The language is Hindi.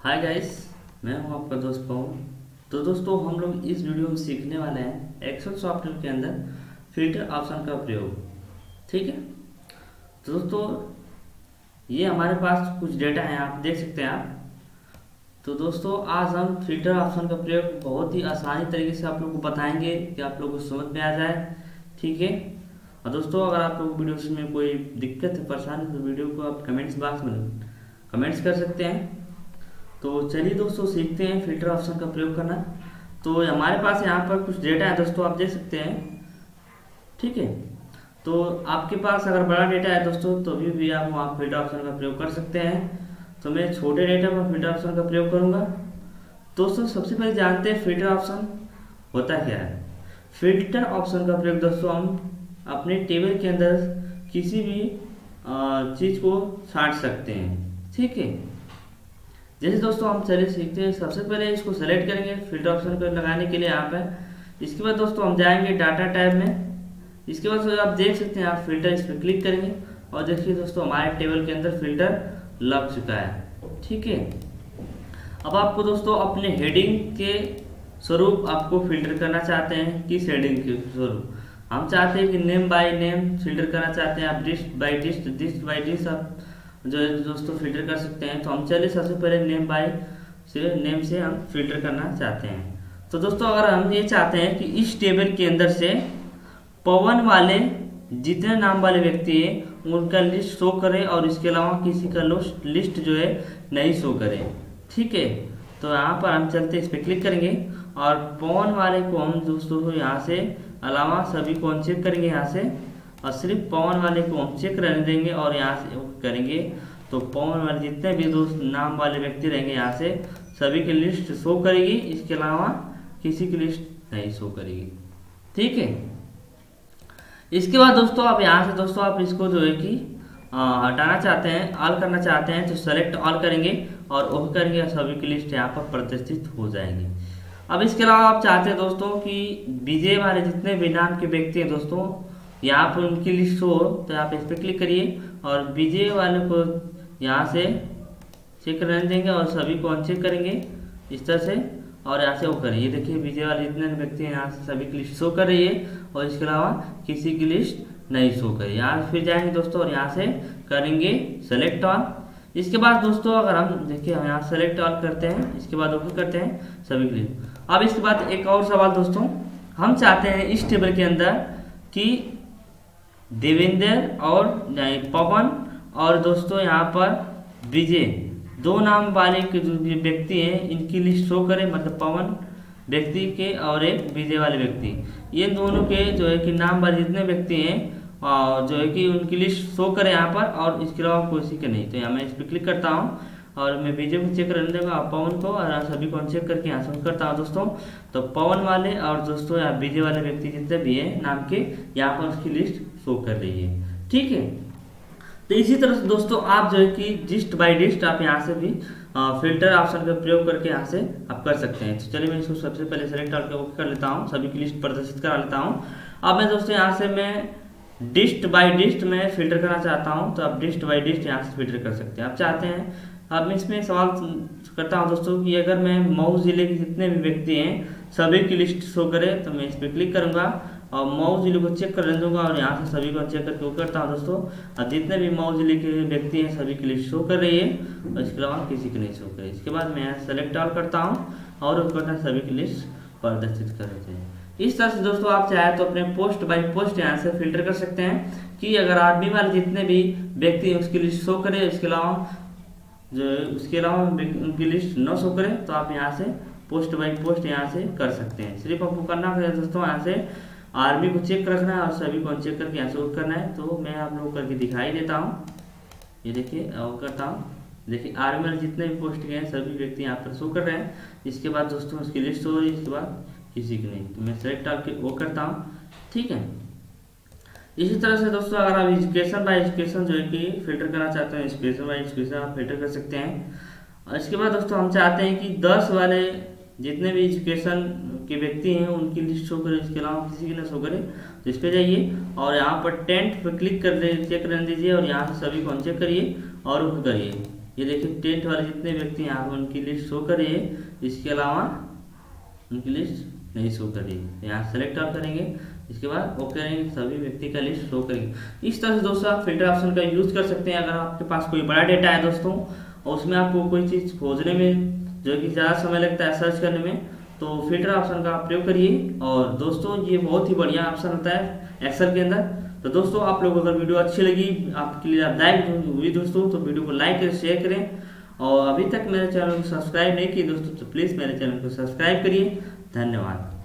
हाय गाइस, मैं हूं आपका दोस्त पवन। तो दोस्तों हम लोग इस वीडियो में सीखने वाले हैं एक्सेल सॉफ्टवेयर के अंदर फिल्टर ऑप्शन का प्रयोग। ठीक है, तो दोस्तों ये हमारे पास कुछ डेटा है, आप देख सकते हैं आप। तो दोस्तों आज हम फिल्टर ऑप्शन का प्रयोग बहुत ही आसानी तरीके से आप लोग को बताएंगे कि आप लोग को समझ में आ जाए। ठीक है, और दोस्तों अगर आप लोग वीडियो में कोई दिक्कत है, परेशानी, तो वीडियो को आप कमेंट्स बॉक्स में कमेंट्स कर सकते हैं। तो चलिए दोस्तों सीखते हैं फिल्टर ऑप्शन का प्रयोग करना। तो हमारे पास यहाँ पर कुछ डेटा है दोस्तों, आप देख सकते हैं। ठीक है, तो आपके पास अगर बड़ा डेटा है दोस्तों तो भी आप वहाँ फिल्टर ऑप्शन का प्रयोग कर सकते हैं। तो मैं छोटे डेटा में फिल्टर ऑप्शन का प्रयोग करूँगा। दोस्तों सबसे पहले जानते हैं फिल्टर ऑप्शन होता क्या है। फिल्टर ऑप्शन का प्रयोग दोस्तों हम अपने टेबल के अंदर किसी भी चीज़ को छांट सकते हैं। ठीक है, जैसे दोस्तों हम चलिए सीखते हैं। सबसे पहले इसको सेलेक्ट करेंगे फिल्टर ऑप्शन को लगाने के लिए यहाँ पे। इसके बाद दोस्तों हम जाएंगे डाटा टैब में। इसके बाद आप देख सकते हैं, आप फिल्टर इस पर क्लिक करेंगे और देखिए दोस्तों हमारे टेबल के अंदर फिल्टर लग चुका है। ठीक है, अब आपको दोस्तों अपने हेडिंग के स्वरूप आपको फिल्टर करना चाहते हैं। किस हेडिंग के स्वरूप? हम चाहते हैं कि नेम बाय नेम फिल्टर करना चाहते हैं। आप डिस्ट बाय डिस्ट, डिस्ट बाय डिस्ट आप जो है दोस्तों फिल्टर कर सकते हैं। तो हम चलिए सबसे पहले नेम से हम फिल्टर करना चाहते हैं। तो दोस्तों अगर हम ये चाहते हैं कि इस टेबल के अंदर से पवन वाले जितने नाम वाले व्यक्ति हैं उनका लिस्ट शो करे और इसके अलावा किसी का लिस्ट जो है नहीं शो करे। ठीक है, तो यहाँ पर हम चलते इस पर क्लिक करेंगे और पवन वाले को हम दोस्तों यहाँ से अलावा सभी को हम चेक करेंगे यहाँ से, और सिर्फ पवन वाले को हम चेक रहने देंगे और यहाँ से करेंगे। तो पवन वाले जितने भी दोस्त नाम वाले व्यक्ति रहेंगे यहाँ से सभी की लिस्ट शो करेगी, इसके अलावा किसी की लिस्ट नहीं शो करेगी। ठीक है, इसके बाद दोस्तों आप यहाँ से दोस्तों आप इसको जो है कि हटाना चाहते हैं, ऑल करना चाहते हैं, तो सेलेक्ट ऑल करेंगे और ओके करेंगे, सभी की लिस्ट यहाँ पर प्रदर्शित हो जाएंगी। अब इसके अलावा आप चाहते हैं दोस्तों कि विजय वाले जितने भी नाम के व्यक्ति हैं दोस्तों यहाँ पर उनकी लिस्ट हो, तो आप इस पर क्लिक करिए और विजय वाले को यहाँ से चेक रहने देंगे और सभी को अनचेक करेंगे इस तरह से, और यहाँ से वो करिए। ये देखिए विजय वाले जितने व्यक्ति हैं यहाँ से सभी की लिस्ट शो कर रही है और इसके अलावा किसी की लिस्ट नहीं शो करी। यहाँ फिर जाएंगे दोस्तों और यहाँ से करेंगे सेलेक्ट ऑल। इसके बाद दोस्तों अगर हम देखिए हम यहाँ सेलेक्ट ऑल करते हैं, इसके बाद ओके करते हैं सभी के लिए। अब इसके बाद एक और सवाल दोस्तों, हम चाहते हैं इस टेबल के अंदर कि देवेंद्र और पवन और दोस्तों यहाँ पर विजय दो नाम वाले के जो व्यक्ति हैं इनकी लिस्ट शो करें, मतलब पवन व्यक्ति के और एक विजय वाले व्यक्ति, ये दोनों के जो है कि नाम वाले जितने व्यक्ति हैं और जो है कि उनकी लिस्ट शो करें यहाँ पर, और इसके अलावा किसी के नहीं। तो यहाँ मैं इस पर क्लिक करता हूँ और मैं विजय को चेक करने दूंगा और पवन को, और सभी को चेक करके यहाँ से करता हूँ दोस्तों। तो पवन वाले और दोस्तों यहाँ विजय वाले व्यक्ति जितने भी हैं नाम के, यहाँ पर उसकी लिस्ट शो कर रही है। ठीक है, तो इसी तरह से दोस्तों आप जो है कि डिस्ट बाय डिस्ट आप यहाँ से भी फिल्टर ऑप्शन का प्रयोग करके यहाँ से आप कर सकते हैं। तो चलिए मैं इसको सबसे पहले सेलेक्ट कर लेता हूँ, सभी की लिस्ट प्रदर्शित करा लेता हूँ। अब मैं दोस्तों यहाँ से मैं डिस्ट बाय डिस्ट में फिल्टर करना चाहता हूँ, तो आप डिस्ट बाय डिस्ट यहाँ से फिल्टर कर सकते हैं। आप चाहते हैं, अब मैं इसमें सवाल करता हूँ दोस्तों कि अगर मैं मऊ जिले के जितने भी व्यक्ति हैं सभी की लिस्ट शो करे, तो मैं इस पर क्लिक करूँगा और मऊ जिले को चेक कर दूंगा और यहाँ से सभी को चेक करके वो करता हूँ दोस्तों। और जितने भी मऊ जिले के व्यक्ति हैं सभी की लिस्ट शो कर रही है और इसके अलावा किसी की नहीं शो कर रही। इसके बाद मैं यहाँ सेलेक्ट ऑल करता हूँ और वो करता सभी की लिस्ट प्रदर्शित कर देते हैं। इस तरह से दोस्तों आप चाहे तो अपने पोस्ट बाय पोस्ट यहाँ से फिल्टर कर सकते हैं कि अगर आदमी वाले जितने भी व्यक्ति हैं उसकी लिस्ट शो करे, इसके अलावा उनकी लिस्ट न शो करे, तो आप यहाँ से पोस्ट बाय पोस्ट यहाँ से कर सकते हैं। सिर्फ आपको करना है दोस्तों यहाँ से आर्मी को चेक रखना है और सभी को चेक करके यहाँ से करना है। तो मैं आप लोग करके दिखाई देता हूँ, ये देखिए और करता हूँ। देखिए आर्मी वाले जितने भी पोस्ट गए हैं सभी व्यक्ति यहाँ पर शो कर रहे हैं। इसके बाद दोस्तों उसकी लिस्ट हो रही है, इसके बाद किसी की नहीं। तो मैं सेलेक्ट करके वो करता हूँ। ठीक है, इसी तरह से दोस्तों अगर आप एजुकेशन बाय एजुकेशन जो है कि फिल्टर करना चाहते हैं, एजुकेशन बाय एजुकेशन आप फिल्टर कर सकते हैं। और इसके बाद दोस्तों हम चाहते हैं कि 10 वाले जितने भी एजुकेशन के व्यक्ति हैं उनकी लिस्ट शो करे, इसके अलावा किसी की ना शो करे। तो इस पर जाइए और यहाँ पर टेंट पर क्लिक कर चेक रहने दीजिए और यहाँ से सभी को अनचेक करिए और वो करिए। ये देखिए टेंट वाले जितने व्यक्ति यहाँ पर उनकी लिस्ट शो करिए, इसके अलावा उनकी लिस्ट नहीं शो करिए। यहाँ सेलेक्ट आप करेंगे, इसके बाद ओके करेंगे, सभी व्यक्ति का लिस्ट शो करेंगे। इस तरह से दोस्तों आप फिल्टर ऑप्शन का यूज कर सकते हैं। अगर आपके पास कोई बड़ा डेटा है दोस्तों और उसमें आपको कोई चीज़ खोजने में जो कि ज़्यादा समय लगता है सर्च करने में, तो फिल्टर ऑप्शन का आप प्रयोग करिए। और दोस्तों ये बहुत ही बढ़िया ऑप्शन होता है एक्सेल के अंदर। तो दोस्तों आप लोगों को अगर वीडियो अच्छी लगी, आपके लिए लाइक हुई दोस्तों, तो वीडियो को लाइक करें, शेयर करें। और अभी तक मेरे चैनल को सब्सक्राइब नहीं किए दोस्तों, तो प्लीज़ मेरे चैनल को सब्सक्राइब करिए। धन्यवाद।